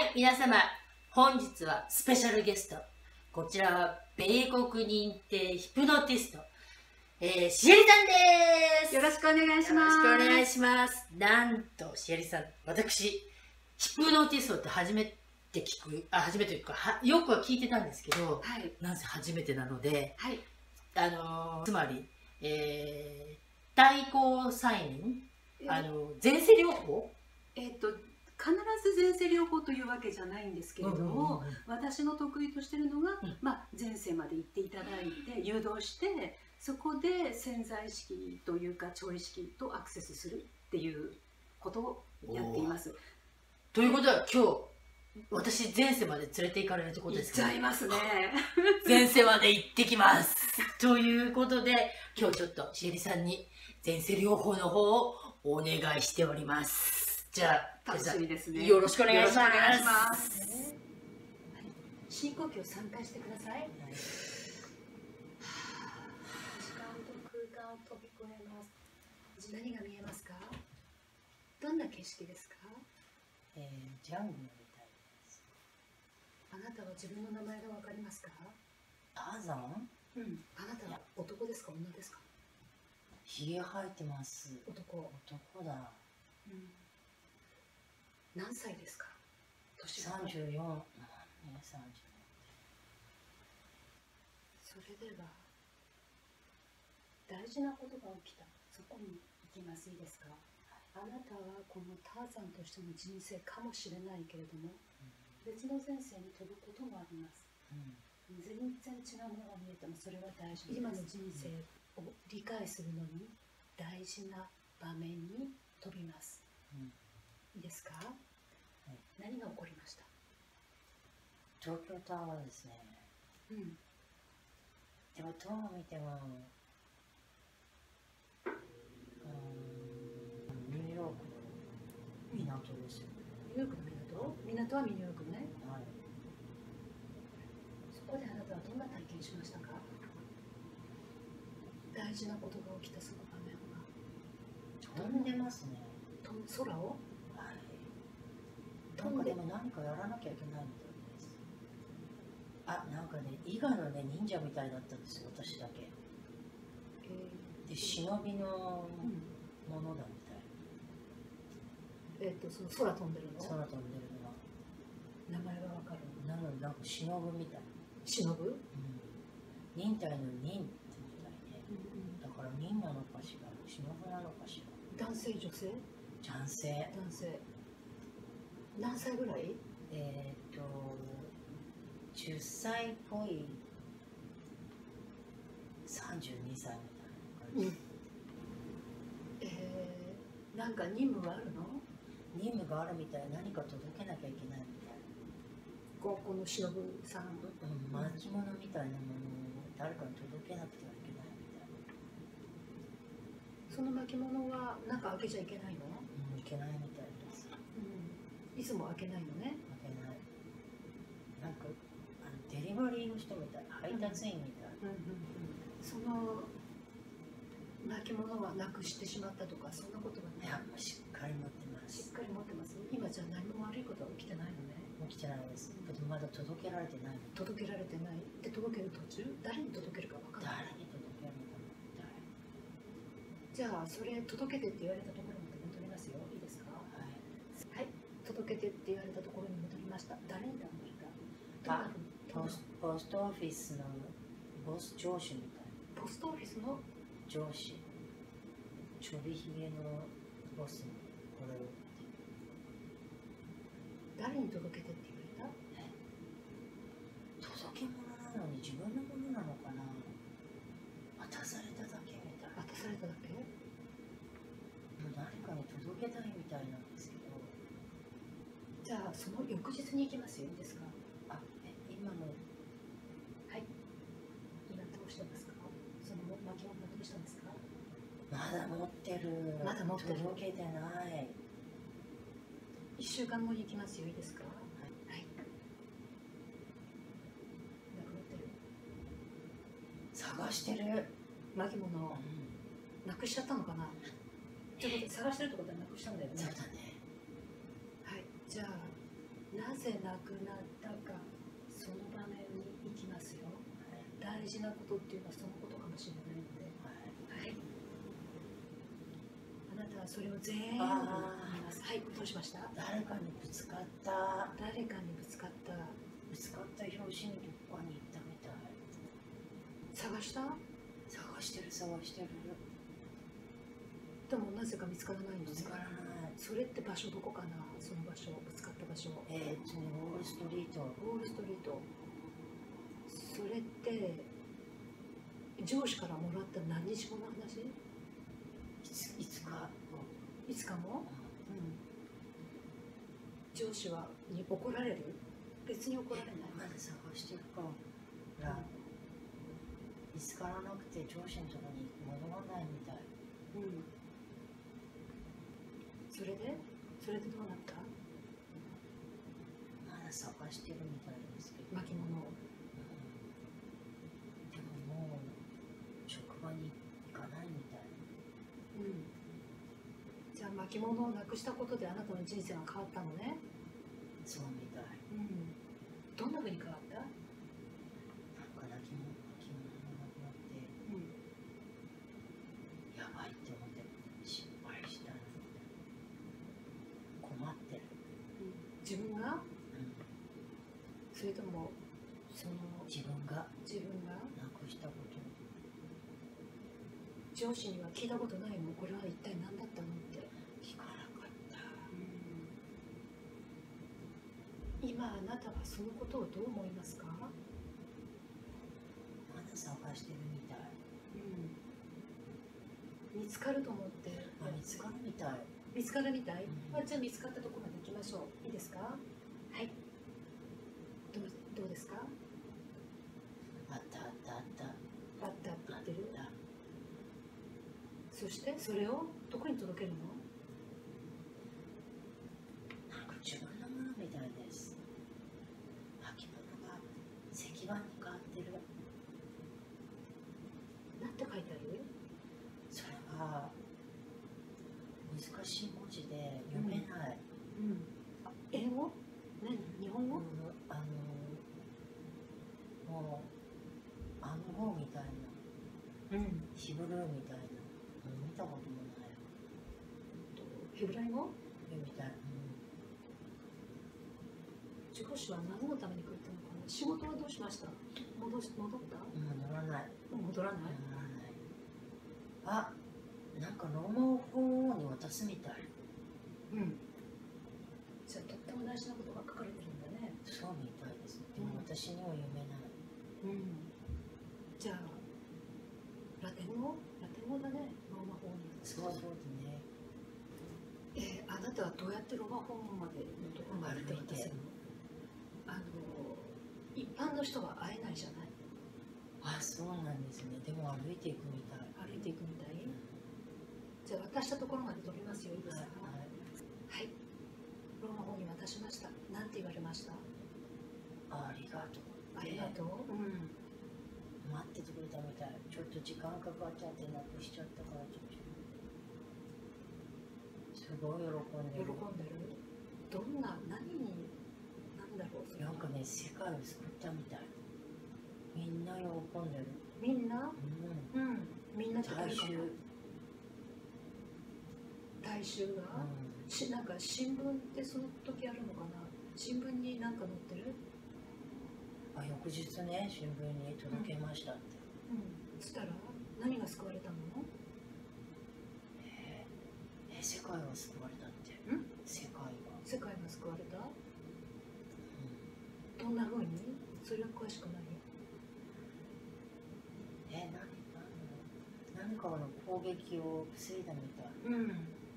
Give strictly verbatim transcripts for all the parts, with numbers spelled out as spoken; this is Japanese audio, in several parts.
、皆様、本日はスペシャルゲスト。こちらは、米国認定ヒプノティスト、えー、シエリさんです。 よろしくお願いします。 よろしくお願いします。なんと、シエリさん、私、ヒプノティストって初めて聞く、あ、初めて聞くか、よくは聞いてたんですけど、 はい、 なんせ初めてなので、 はい、 あのー、つまり、えー、対抗催眠、あの前世療法、 えっと必ず前世療法というわけじゃないんですけれども、私の得意としているのが、うん、まあ、前世まで行っていただいて誘導して、そこで潜在意識というか超意識とアクセスするっていうことをやっています。 ということは今日私前世まで連れて行かれるってことですか？ 行っちゃいますね。 前世まで行ってきます。ということで今日ちょっとシエリさんに前世療法の方をお願いしております。じゃあ楽しみですね。 よろしくお願いします。 深呼吸をさんかいしてください。はい、時間と空間を飛び越えます。何が見えますか？どんな景色ですか？ えー、ジャングルみたいです。 あなたは自分の名前がわかりますか？ ターザン？ うん。あなたは男ですか？女ですか？ ひげ生えてます。 男。 男だ。 うん。何歳ですか？ さんじゅうよん。さんじゅうよん。 それでは大事なことが起きた。そこに行きます。いいですか？あなたはこのターザンとしての人生かもしれないけれども、うん、別の前世に飛ぶこともあります、うん、全然違うものが見えてもそれは大事です。今の人生を理解するのに大事な場面に飛びます、うん、いいですか？はい、何が起こりました？ 東京タワーですね。うん。でもどう見ても、うん、ニューヨークの港ですよ。 ニューヨークの港？港はニューヨークね。はい。そこであなたはどんな体験しましたか？大事なことが起きたその場面は。 飛んでますね。 空を？ はい。なんかでも何かやらなきゃいけないみたいです。あ、なんかね、伊賀のね、忍者みたいだったんですよ、私だけ。えー、で、忍びのものだみたい。 うん、えっと、その空飛んでるの？ 空飛んでるのは。 名前がわかる？ なので、なんか忍ぶみたい。 忍ぶ？うん。 忍耐の忍ってみたいね。うんうん、だから忍なのかしら、忍ぶなのかしら。 男性、女性？ 男性。 男性。何歳ぐらい？ えっと、じゅっさいっぽいさんじゅうにさいみたいな感じ、うん、 えー、なんか任務があるの？ 任務があるみたい。何か届けなきゃいけないみたい。 ここの忍さん、 うん、巻物みたいなものを誰かに届けなくてはいけないみたいな。 その巻物は中開けちゃいけないの？ うん、いけないみたいです、 うん、いつも開けないのね。 開けない。なんかあのデリバリーの人みたい、配達員みたい、うんうんうんうん、 その巻物はなくしてしまったとかそんなことはない？ いや、しっかり持ってます。 しっかり持ってます。今じゃ何も悪いことは起きてないのね。 起きてないです。でもまだ届けられてない。 届けられてない。で、届ける途中、誰に届けるか分からない。 誰に届けるのかな。 じゃあ、それ届けてって言われたところに戻りますよ。いいですか？はい。はい。届けてって言われたところに戻りました。誰に頼まれた？ あ、ポス、ポストオフィスのボス上司みたいな。 ポストオフィスの上司。ちょびひげのボスにこれを。 誰に届けてって言われた？ 届け物なのに自分のものなのかな。渡されただけみたい。 渡されただけ？ もう誰かに届けたいみたいなんですけど。 じゃあその翌日に行きますよ。いいですか？ あ、え、今の。 はい。今どうしてますか？その巻物どうしたんですか？ まだ持ってる。 まだ持ってる。 届けてない。 いっしゅうかんごに行きますよ。いいですか？はい。はい。なくなってる。 探してる。 巻物を、うん、なくしちゃったのかな。ということで探してるってことはなくしたんだよね。 そうだね。 はい。じゃあなぜ亡くなったか、その場面に行きますよ。大事なことっていうのはそのことかもしれないので、はい、あなたはそれを全部見ます。はい、どうしました？ 誰かにぶつかった。 誰かにぶつかった。 ぶつかった拍子にどこかに行ったみたい。 探した？ 探してる探してる。 でもなぜか見つからないのね。 見つからない。 それって場所どこかな？その場所、ぶつかった場所。 えー、っとね、ウォールストリート。 ウォールストリート。それって上司からもらった何日後の話？ いつ、いつかいつかも、うん、上司はに怒られる？別に怒られない。 まだ探してるから、見つからなくて上司のところに戻らないみたい。 うん、それでそれでどうなった？ まだ探してるみたいですけど。 巻物。 もう職場に行かないみたい。 うん。じゃあ巻物をなくしたことであなたの人生が変わったのね。 そうみたい。 うん。どんな風に変わった？ なんか泣き物巻物がなくなって、うん、やばいって思って失敗したな。困ってる。 うん、自分が？うん。それともその自分が自分がなくしたこと。 上司には聞いたことないの？これは一体何だったのって聞かなかった。 うん、今あなたはそのことをどう思いますか？ まだ探してるみたい。 うん、見つかると思って。 あ、見つかるみたい。 見つかるみたい、うん、あ、じゃあ見つかったところまで行きましょう。いいですか？はい。どう、どうですか？ あったあったあった。 あったって言ってる？そしてそれをどこに届けるの？ なんか自分のものみたいです。巻物が石板に変わってる。 なんて書いてある？ それは難しい文字で読めない。 うん。うん、あ、英語？何？日本語？うん、 あのもう暗号みたいな、うん、ヒブルーみたいな、見たこともない。 ヘブライ語？ みたい。うん、 上司は何のために来るのかな？仕事はどうしました？戻し戻った？ 戻らない。 戻らない？ 戻らない。あ、なんかローマ法王に渡すみたい。 うん。じゃあとっても大事なことが書かれてるんだね。 そうみたいです。でも私には読めない。 うん。じゃあラテン語？ラテン語だね。ローマ法王に渡す。 そうそうですね。 えー、あなたはどうやってローマ法王までのところまで渡せるの？あの一般の人は会えないじゃない。 あ、そうなんですね。でも歩いていくみたい。 歩いていくみたい。うん、じゃあ渡したところまで飛びますよ。いいですか？はい。はい。ローマ法に渡しました。なんて言われました？ あ、ありがとう。 ありがとう。うん。 待っててくれたみたい。ちょっと時間かかっちゃってなくしちゃったからちょっと。すごい喜んでる。 喜んでる。どんな何に何だろう。 なんかね、世界を救ったみたい。みんな喜んでる。 みんな？うん。うん。みんな大衆。 大衆が、うん、しなんか新聞ってその時あるのかな？新聞に何か載ってる？ あ、翌日ね、新聞に届けましたって。 うん。うん、そしたら何が救われたの？ えー、えー、世界が救われたって。 ん？世界が。 世界が救われた？うん、どんな風に？それは詳しくない？ えー、何何かの攻撃を防いだみたい。 うん。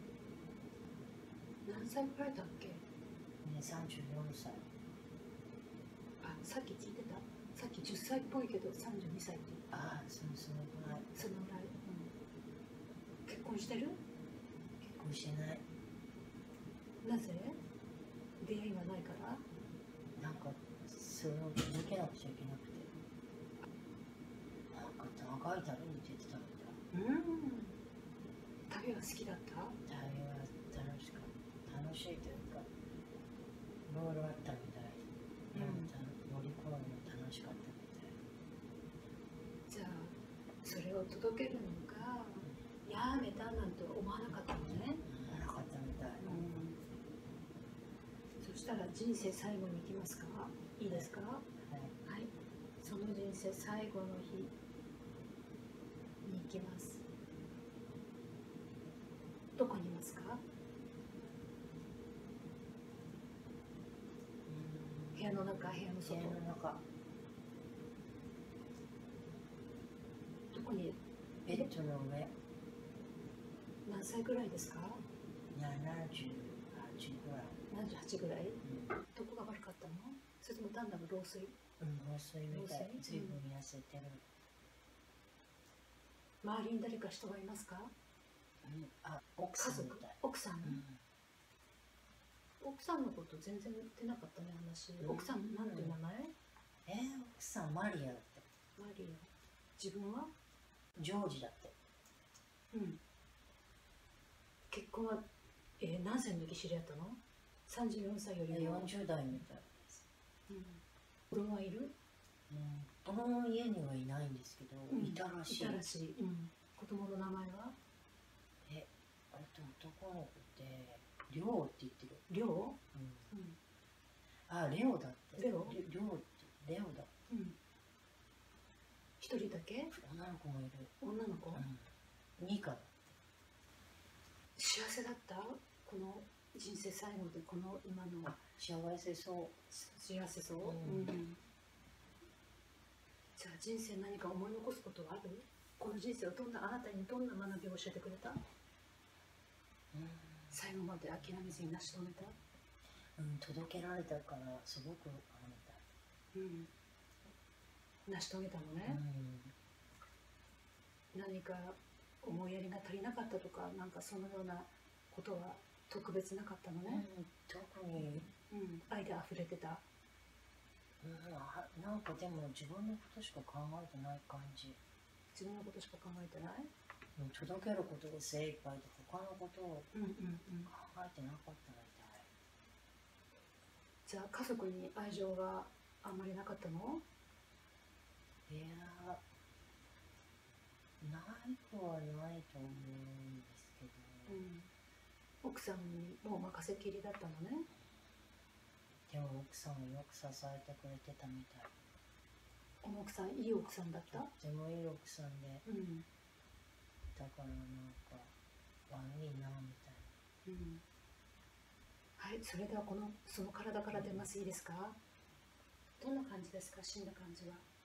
何歳くらいだっけ？ ね、さんじゅうよんさい。 あ、さっき聞いてた？さっきじゅっさいっぽいけどさんじゅうにさいって言った。 ああ、そのそのぐらい。 そのぐらい。うん、結婚してる？ 結婚してない。 なぜ？出会いがないから？ なんかそれを続けなくちゃいけなくて。なんか長い旅に出てたみたい。 うん。旅は好きだった？ 旅は楽しかった。楽しいというか、いろいろあったみたい。 を届けるのがやめたなんて思わなかったのね。 なかったみたい。 うん、そしたら人生最後に行きますか？いいですか？はい、はい、その人生最後の日に行きます。どこにいますか？部屋の中、部屋の外。 部屋の中。 どこに？ ベッドの上。 何歳ぐらいですか？ ななじゅうはちぐらい。 ななじゅうはちぐらい、うん、どこが悪かったの？それとも単なる老衰？ うん、老衰みたい。随分痩せてる。 周りに誰か人がいますか？ うん、あ、奥さんみたい。 奥さん、うん、奥さんのこと全然言ってなかったね、話。うん、奥さんなんていう名前？ えー、奥さんマリアだって。 マリア。自分は？ ジョージだって。 うん。結婚は、えー、何歳の時知り合ったの？さんじゅうよんさいよりもよんじゅう代みたいです。 うん。子供はいる？ うん。この家にはいないんですけど、うん、いたらしい。 いたらしい。うん。子供の名前は？ え、あれって男の子ってリョウって言ってる。 リョウ？うん。うん、 あ、レオだって。 レオ？ リョウってレオだ。 うん。一人だけ？ 女の子もいる。 女の子？ うん。ニカだって。 幸せだった？この人生最後でこの今の。 幸せそう。 幸せそう。うん。うん、じゃあ人生何か思い残すことはある？この人生をどんなあなたにどんな学びを教えてくれた？うん、最後まで諦めずに成し遂げた？ うん、届けられたからすごくあれみたい。うん。 成し遂げたのね。うん、何か思いやりが足りなかったとか、なんかそのようなことは特別なかったのね。 うん、特に、 うん、愛で溢れてた。 うん、なんかでも自分のことしか考えてない感じ。 自分のことしか考えてない？ うん、届けることが精一杯で他のことを考えてなかったみたい。 じゃあ家族に愛情があんまりなかったの？ いやないくはないと思うんですけど、うん、 奥さんにもう任せきりだったのね。 でも奥さんをよく支えてくれてたみたい。 この奥さんいい奥さんだった？ とってもいい奥さんで、うん、だからなんか悪いなみたいな、うん、 はい、それではこのその体から出ます。いいですか？どんな感じですか？死んだ感じは。